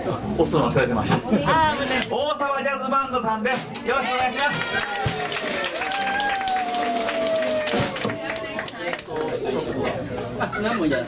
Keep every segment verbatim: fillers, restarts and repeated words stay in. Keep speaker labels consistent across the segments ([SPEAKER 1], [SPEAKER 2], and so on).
[SPEAKER 1] 押すの忘れてました。大沢ジャズバンドさんです。よろしくお願いします。
[SPEAKER 2] 何もいいや。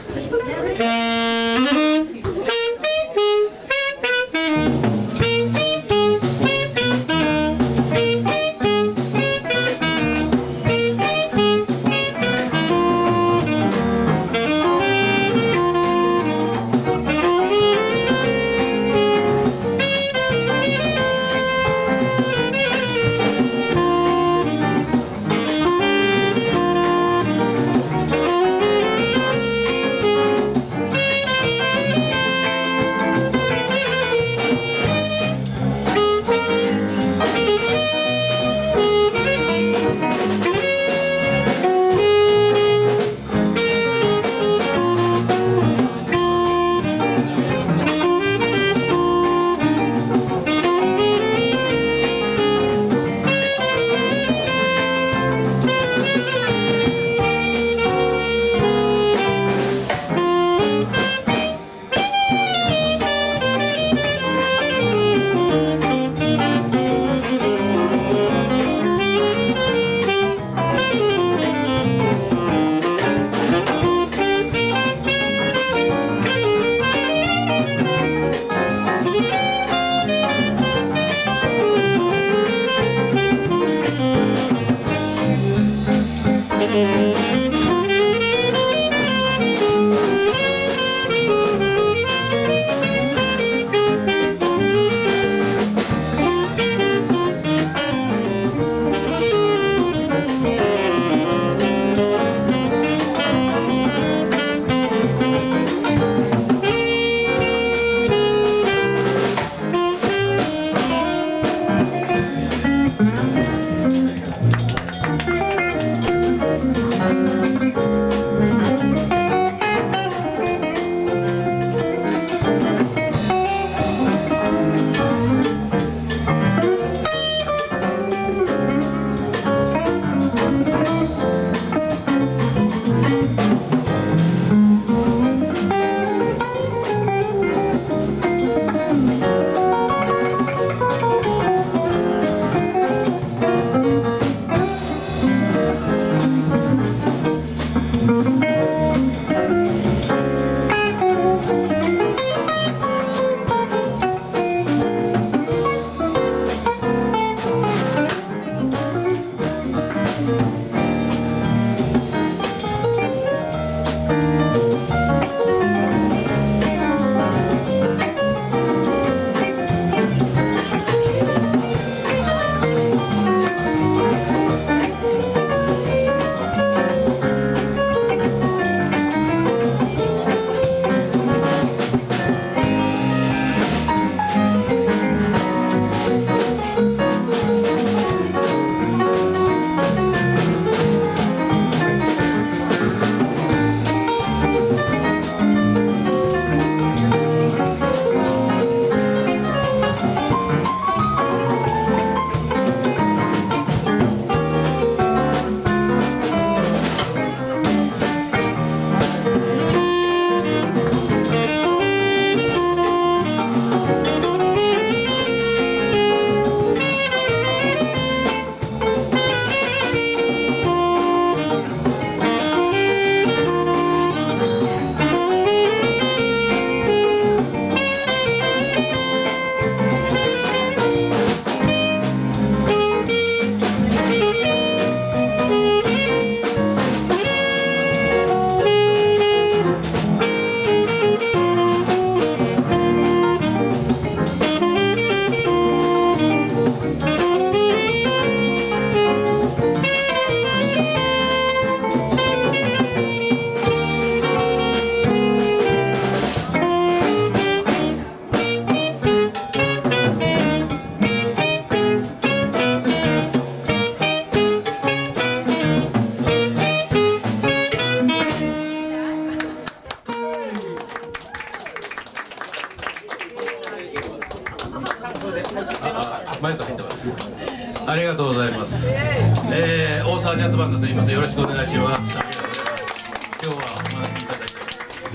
[SPEAKER 3] マイク入ってます。ありがとうございます。えー、大沢ジャズバンドと言います。よろしくお願いします。今日はお招きいただいて。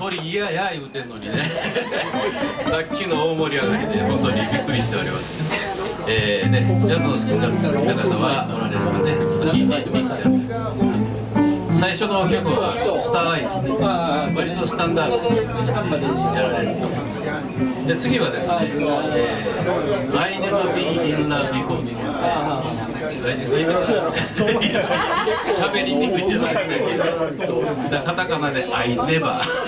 [SPEAKER 3] 鳥いやや言うてんのにねさっきの大盛り上がりで本当にびっくりしております。えーね、ジャズの好きな方はおられるのでね、ちょっと聞いてみて。最初の曲はスターアイズで割とスタンダードでやられる曲です。で次はですね、えー、I Never Been in Love Before という喋りにくいんじゃないですか。カタカナで I Never Been in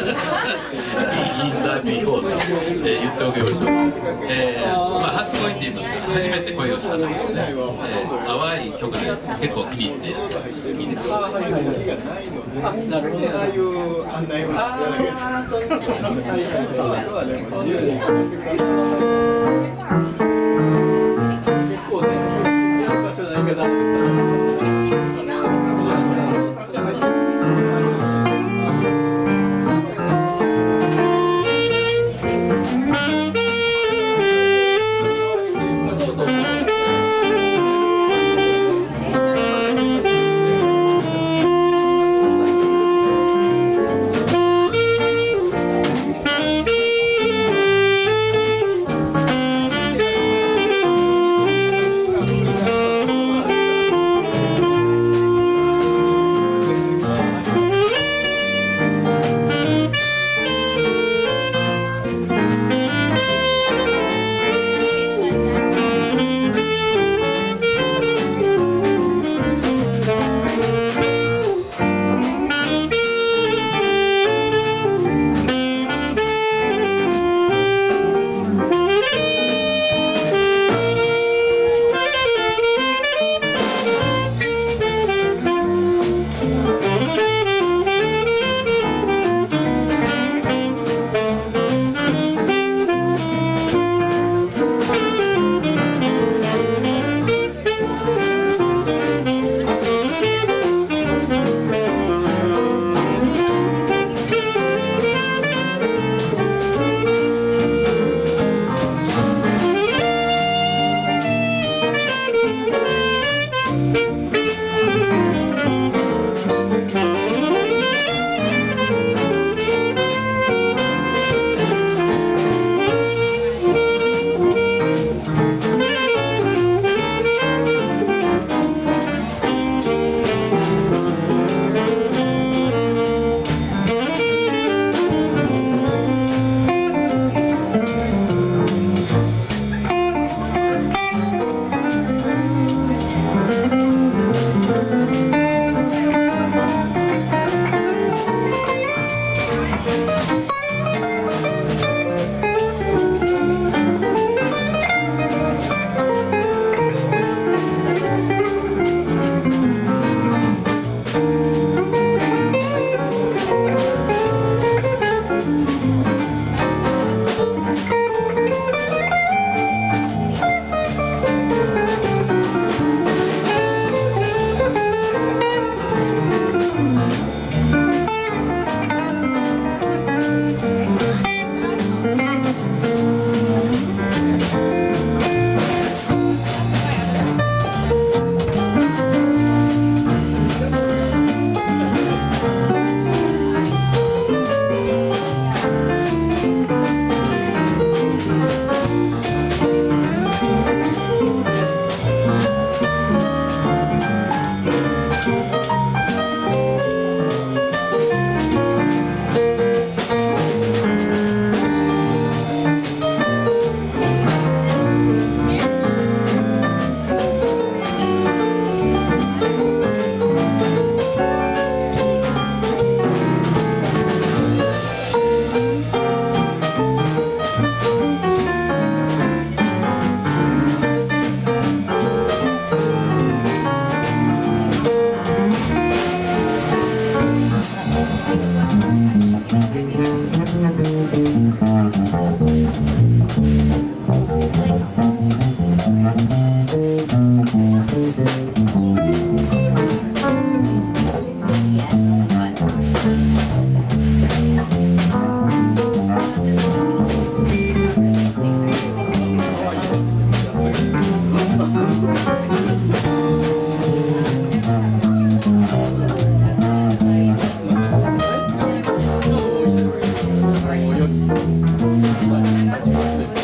[SPEAKER 3] Love Before と言っておきましょう。えーまあ、初恋って言いますか、初めて恋をしたので、えー、淡い曲で結構気に入ってやってます。聞いてください。
[SPEAKER 2] あ、なるほど。ああいう案内を。ああ、そういうこと。結構ね、やる場所ないけど。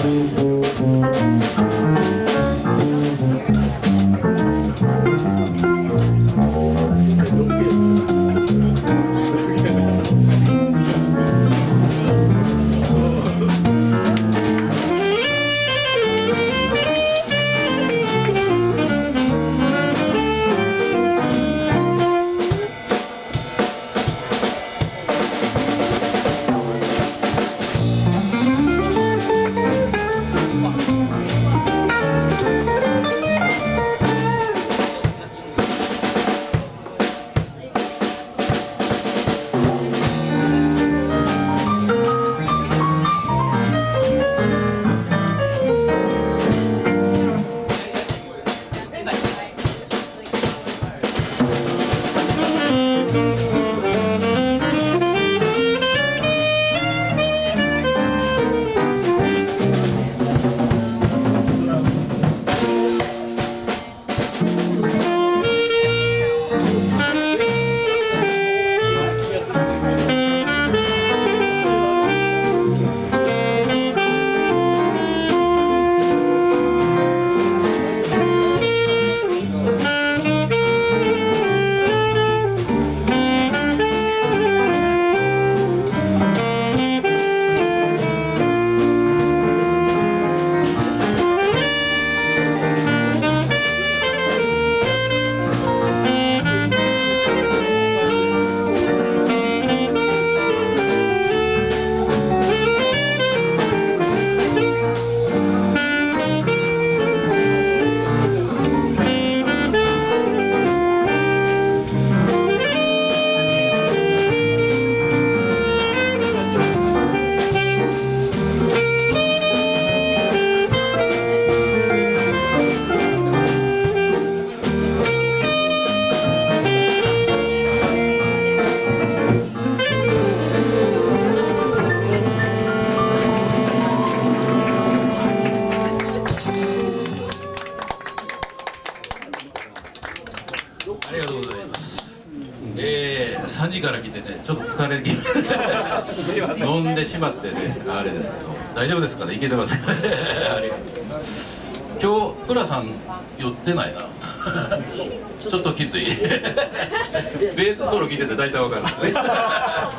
[SPEAKER 3] ありがとうございます。えー、さんじから来てね、ちょっと疲れ気味飲んでしまってね、あれですけど、大丈夫ですかね、いけてますかね。ありがとうございます。今日、倉さん、寄ってないな。ちょっときつい。ベースソロ聴いてて大体わかる。はい。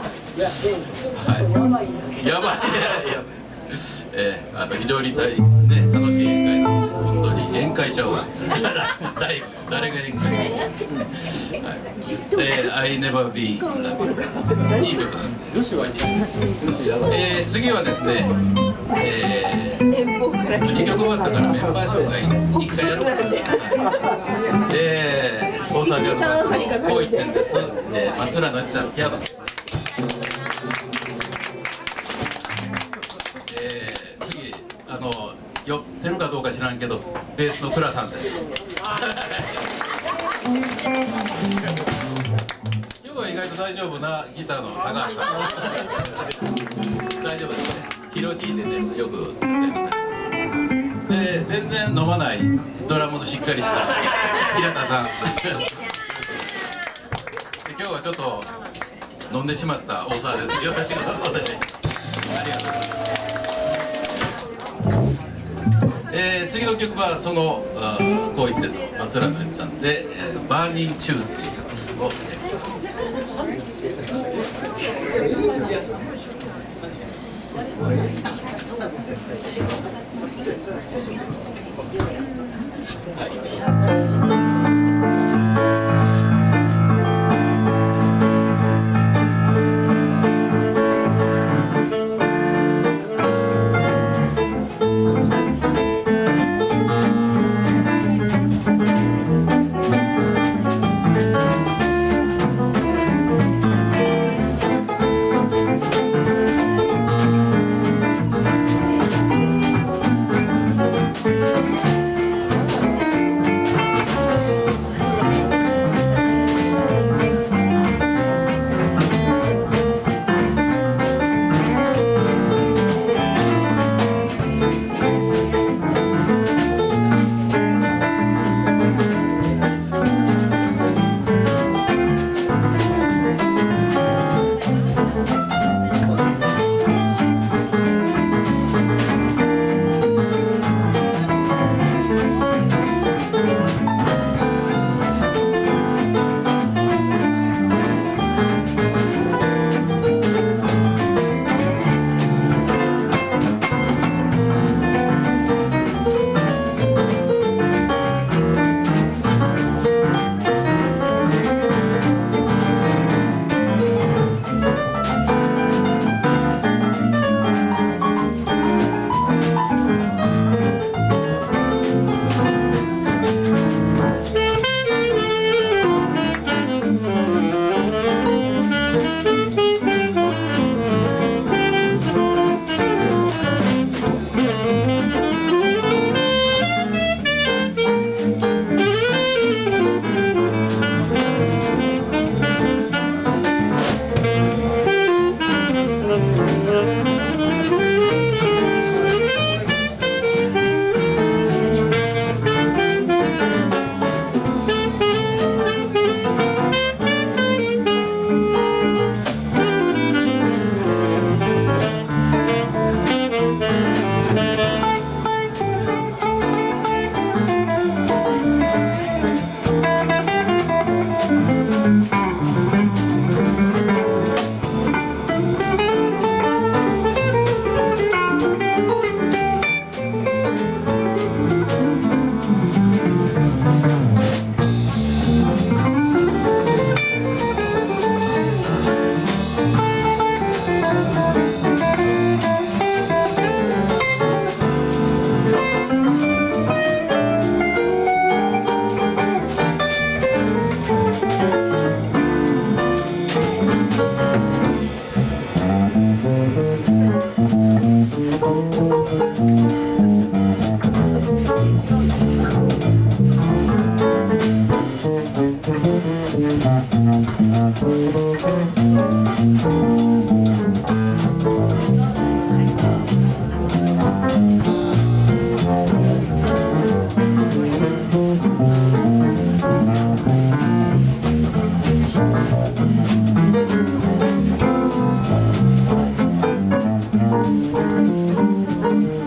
[SPEAKER 3] やばい。えー、あの非常に大、ね、楽しい宴会なので、本当に宴会ちゃうわ。誰誰が宴会、はい、えー、I never be love いい曲なんで、えー、次はですね、えー、にきょく終わったからメンバー紹介いっかいやろうかな。で、大阪ジャズバンドのこういってんです、えー、松浦のっちゃんピアノ。あの寄ってるかどうか知らんけどベースの倉さんです。今日は意外と大丈夫なギターの高橋さん。大丈夫ですね。ヒロティでねよく活躍されます。で全然飲まないドラムのしっかりした平田さん。で今日はちょっと飲んでしまった大沢です。よろしくお願いします。ありがとうございます。えー、次の曲はそのあこう言ってる松浦のっちゃんで「えー、バーニングチュー」っていう曲をやります。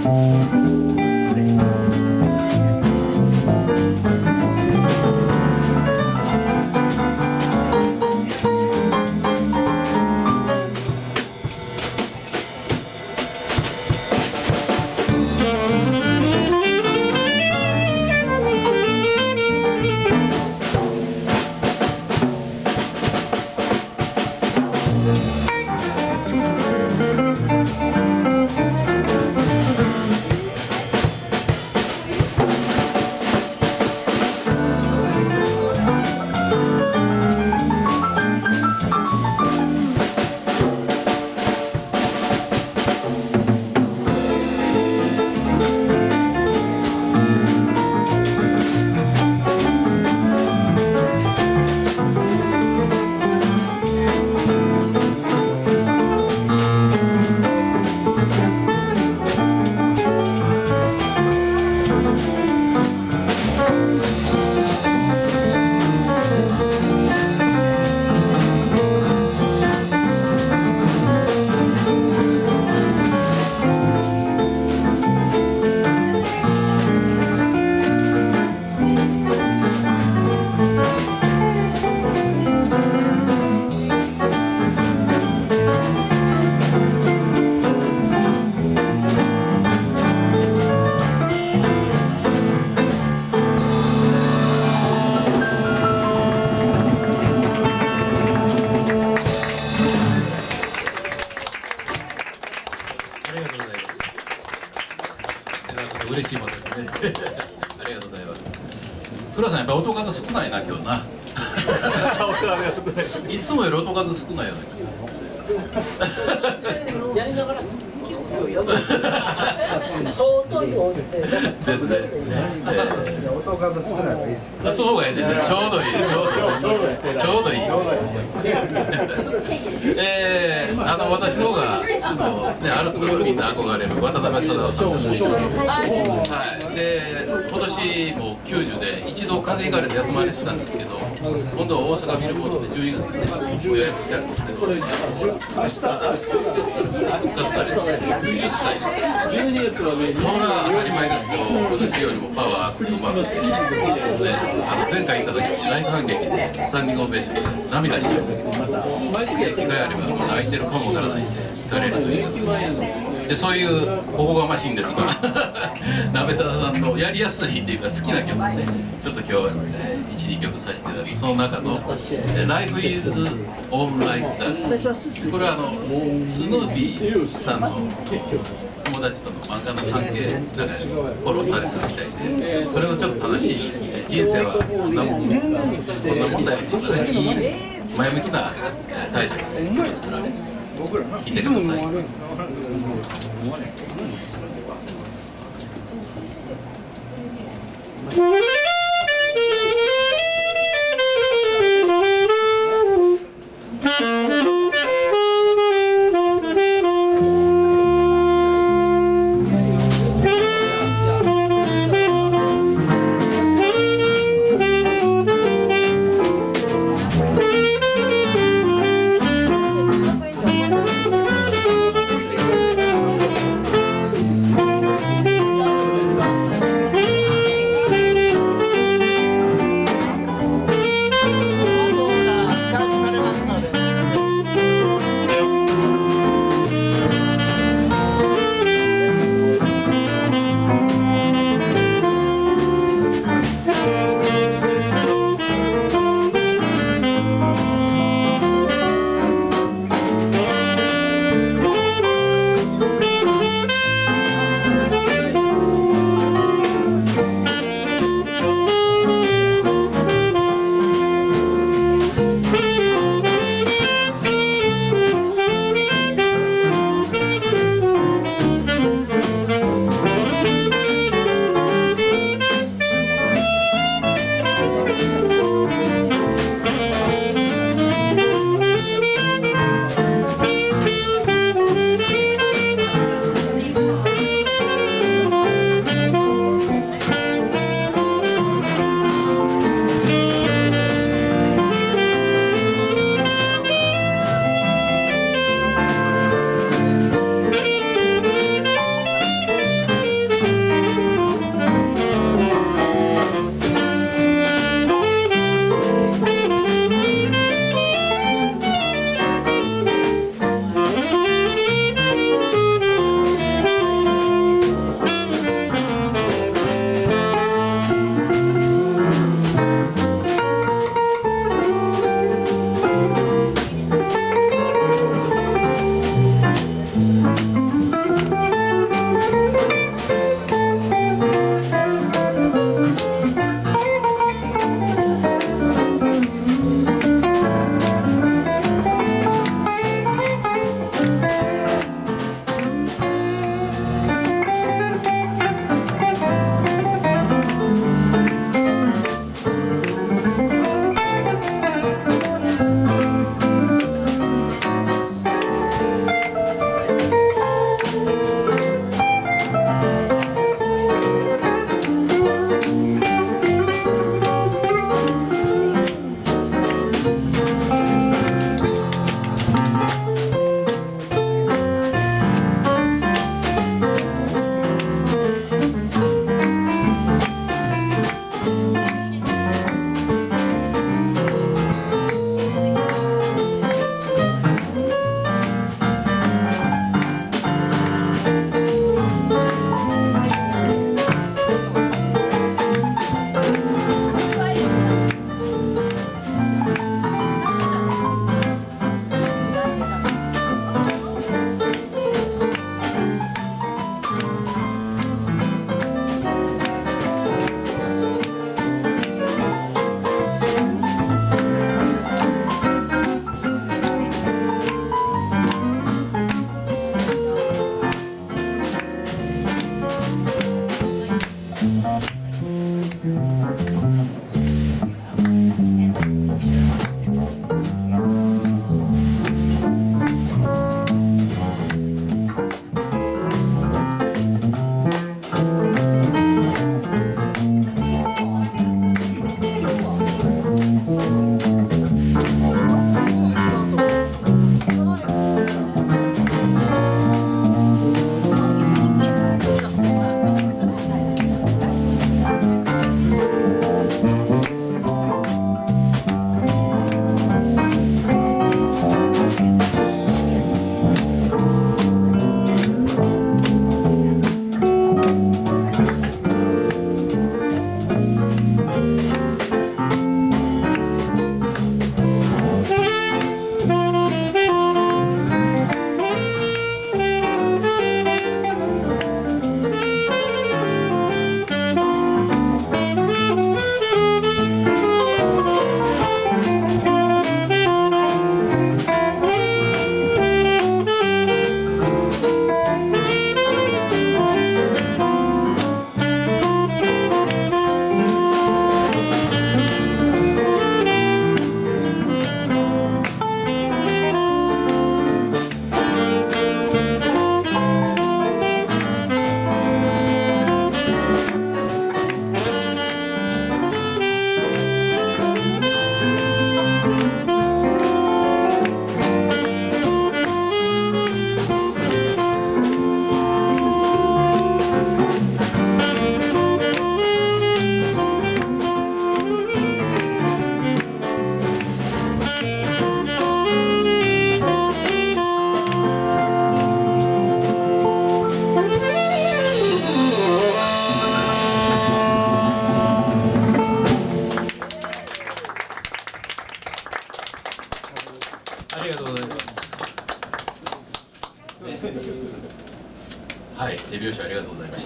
[SPEAKER 3] 嬉しいもんですね。ありがとうございます。倉さんやっぱ音数少ないな今日な。いつもより音数少ないよね。
[SPEAKER 4] やりながら相当よ
[SPEAKER 3] ですね。
[SPEAKER 2] 音数少ない方がいいです。
[SPEAKER 3] あ、その方がいいですね。ちょうどいい、ちょうどいい、ちょうどいい。えー、あの私の方があのね、アルト国民の憧れる渡辺貞夫さんですけど、はい。で今年もきゅうじゅうで一度風邪ひかれて休まれてたんですけど、今度は大阪ビルボードでじゅうにがつにね、予約してあるんですけど、また復活されてきゅうじゅっさい。それは当たり前ですけど、今年よりもパワーアップうまくて、ね、あの前回行った時に大反撃でスタンディングオベーションで涙しましたけど、機会あれば泣いてるかもわからないんで聞かれるというで、そういうおこがましいんですが鍋沢さんのやりやすいっていうか好きな曲ね、ちょっと今日は、ね、いち、にきょくさせていただく。その中の「Life is All Like That」、これはあのスヌーピーさんの友達との漫画の関係なんかフォローされたみたいで、それをちょっと楽しい人生はこんなもんこんなもんだよっていい前向きな解釈で曲を作られ聴いてください。
[SPEAKER 5] 「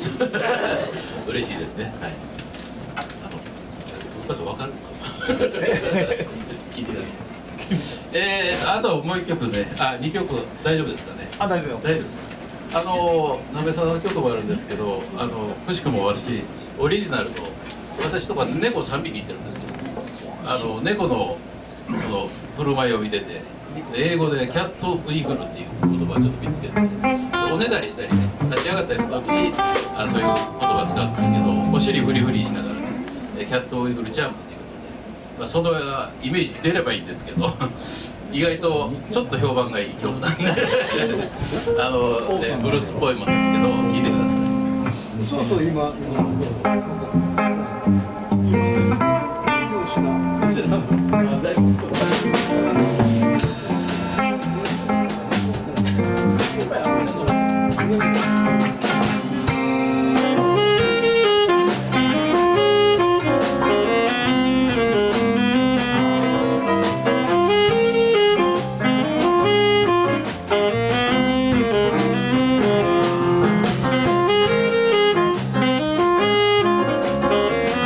[SPEAKER 3] です嬉しいですね。はい。あのどうかとわかるかな聞いてないえー、あともう一曲ね、あ、二曲大丈夫ですかね。
[SPEAKER 1] あ、大丈夫よ。
[SPEAKER 3] 大丈夫ですか。あのなべさんの曲もあるんですけど、あのくしくも私オリジナルの私とか猫さんびきいてるんですけど、あの猫のその振る舞いを見てて、英語でキャットウイグルっていう言葉をちょっと見つけて、おねだりしたりね、立ち上がったりするときにあそういう言葉を使うんですけど、お尻フリフリしながらね、キャットウイグルジャンプっていうことで、まあ、そのイメージ出ればいいんですけど意外とちょっと評判がいい曲なんであの、ね、ブルースっぽいものですけど聴いてください。
[SPEAKER 5] そうそう、今
[SPEAKER 6] 「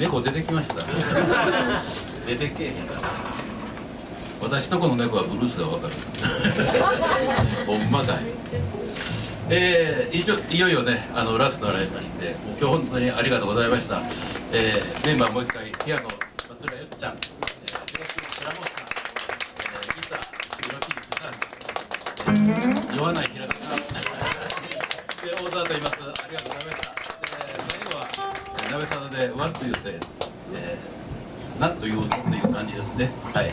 [SPEAKER 3] 猫出てきました。出てけえへんから。私とこの猫はブルースがわかる。ほんまかい。えー、一応いよいよね、あのラストになりまして、もう今日本当にありがとうございました。えー、メンバーもう一回、ピアノ松浦ゆっちゃん、えー、寺本さん、えー、ギター岩木さん、酔わない平田さん、で大沢と言います。ありがとうございました。えー、最後は鍋さんでワンというせい、えー、なんというのという感じですね。はい。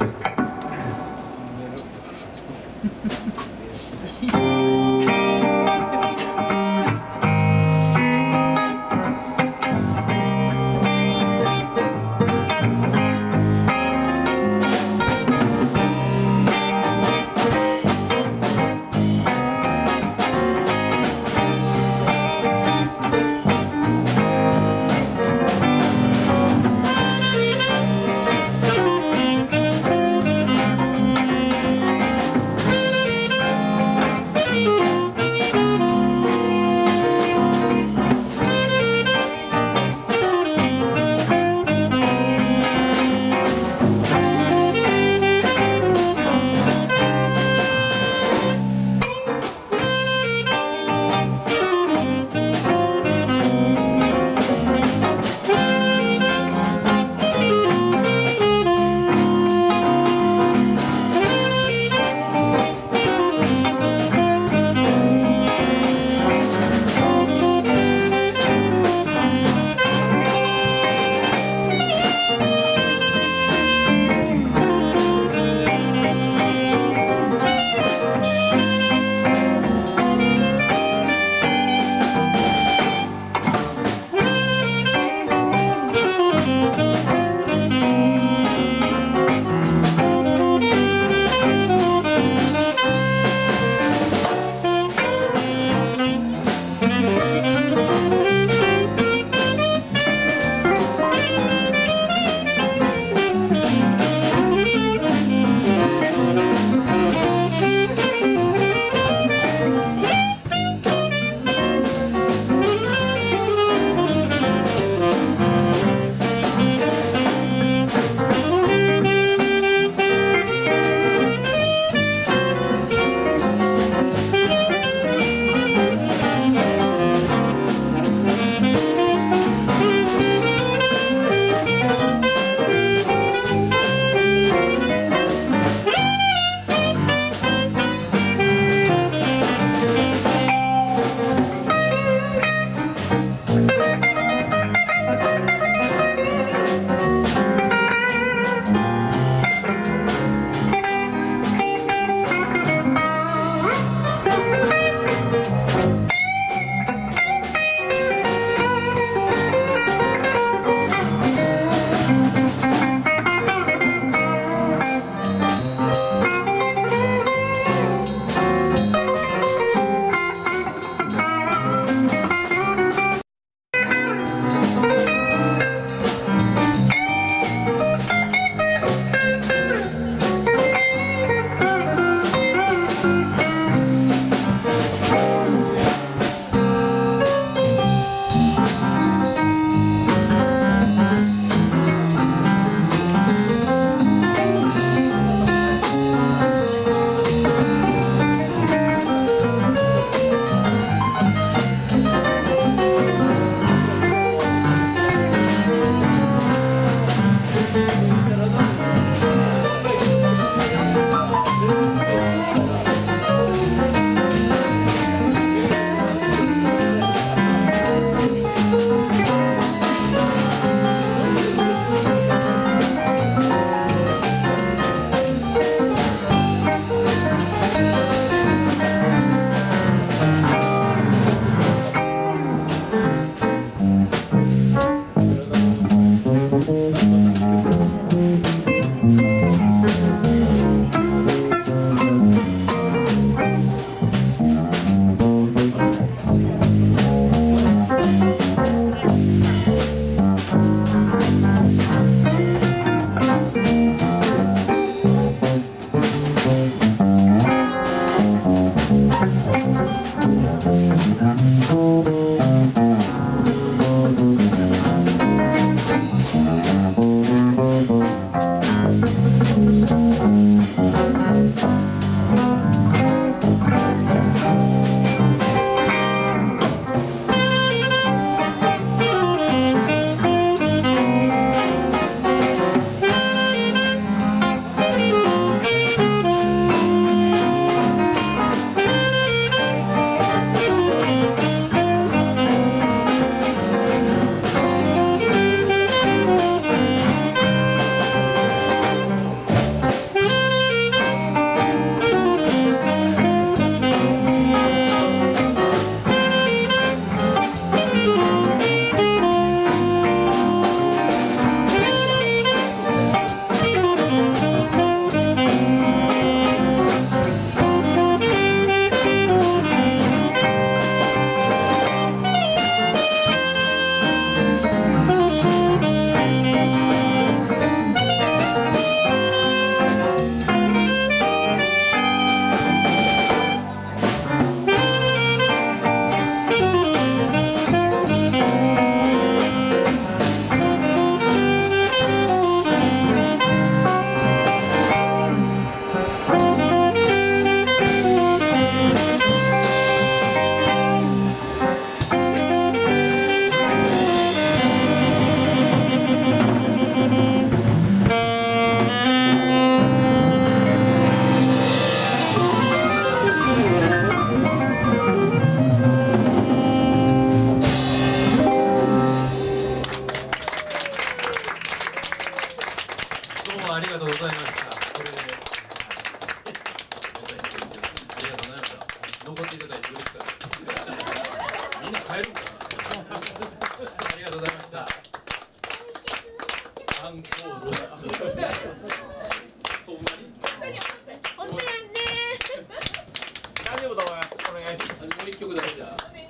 [SPEAKER 3] もありがとうございました。これでありがとうございました。残っていただいて嬉しかった。みんな帰るかな。ありがとうございました。アンコール。そんなに？
[SPEAKER 5] 本当やんね。
[SPEAKER 1] 大丈夫だお願いします。
[SPEAKER 3] もう一曲だけじゃ。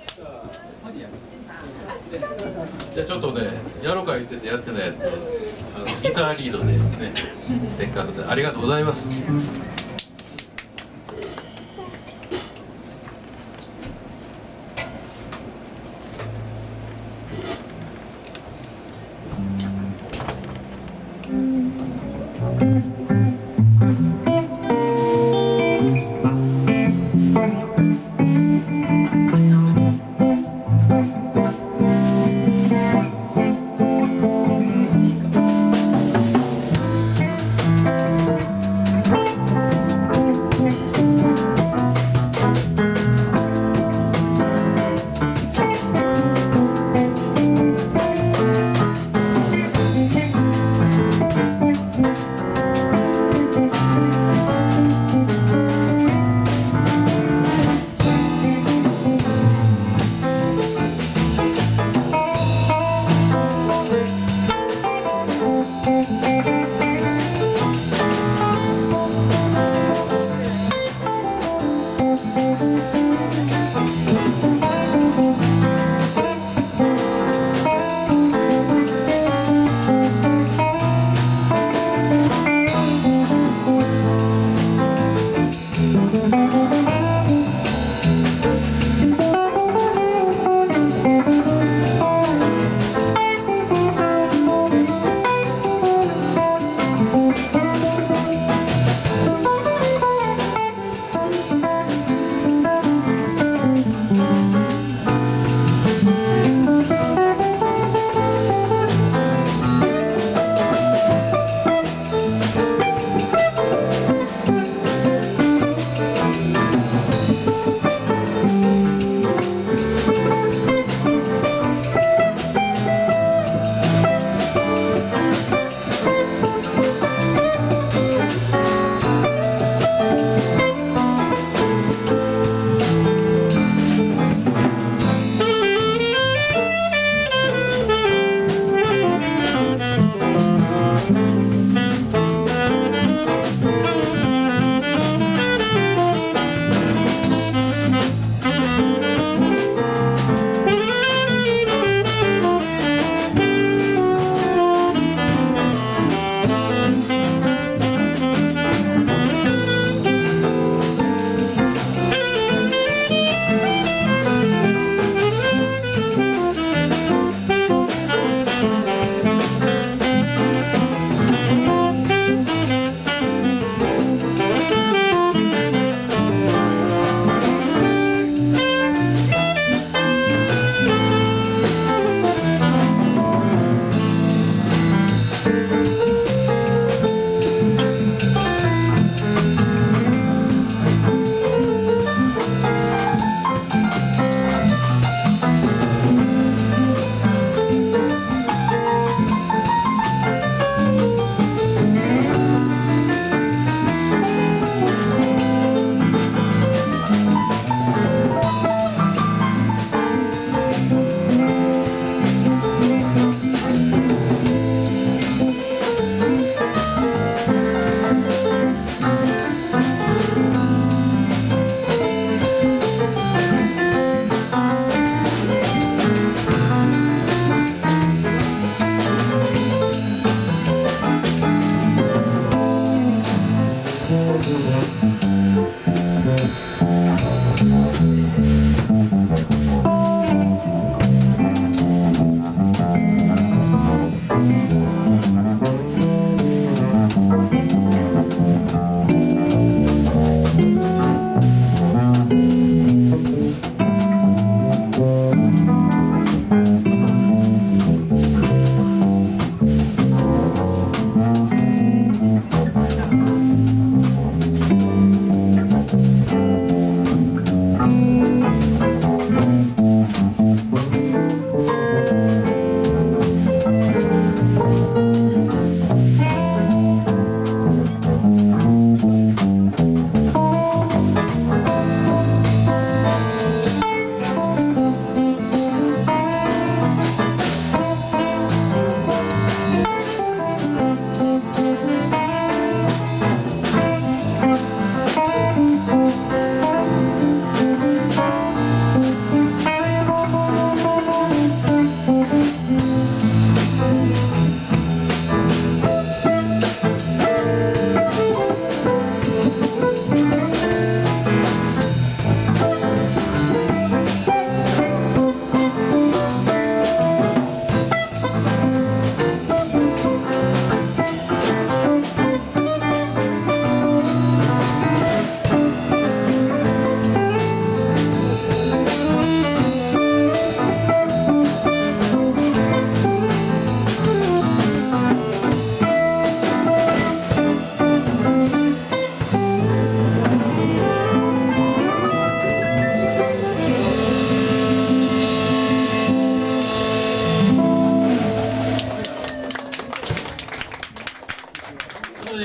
[SPEAKER 3] じゃあちょっとね、やろうか言っててやってないやつをあのギターリードでね、せっかくでありがとうございます。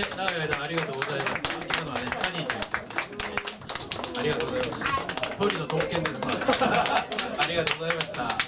[SPEAKER 3] 長い間ありがとうございました。今のはね、サニーというありがとうございます。トイレの特権です。ありがとうございました。